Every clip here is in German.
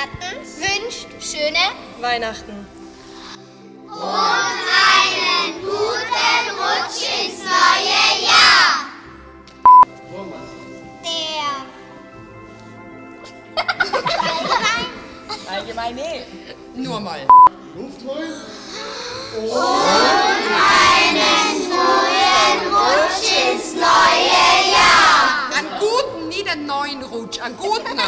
Wattens wünscht schöne Weihnachten. Und einen guten Rutsch ins neue Jahr. Der Allgemein nicht. Nur mal. Luft holen. und einen guten Rutsch ins neue Jahr. Einen guten, nicht einen neuen Rutsch, einen guten.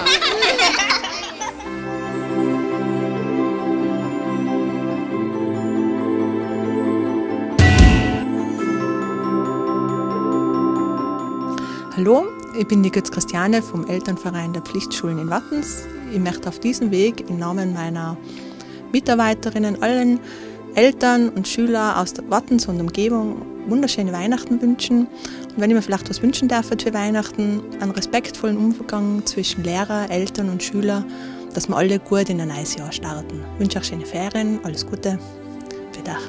Hallo, ich bin die Götz Christiane vom Elternverein der Pflichtschulen in Wattens. Ich möchte auf diesem Weg im Namen meiner Mitarbeiterinnen allen Eltern und Schüler aus der Wattens und Umgebung wunderschöne Weihnachten wünschen. Und wenn ich mir vielleicht was wünschen darf für Weihnachten, einen respektvollen Umgang zwischen Lehrer, Eltern und Schüler, dass wir alle gut in ein neues Jahr starten. Ich wünsche euch schöne Ferien, alles Gute für dich.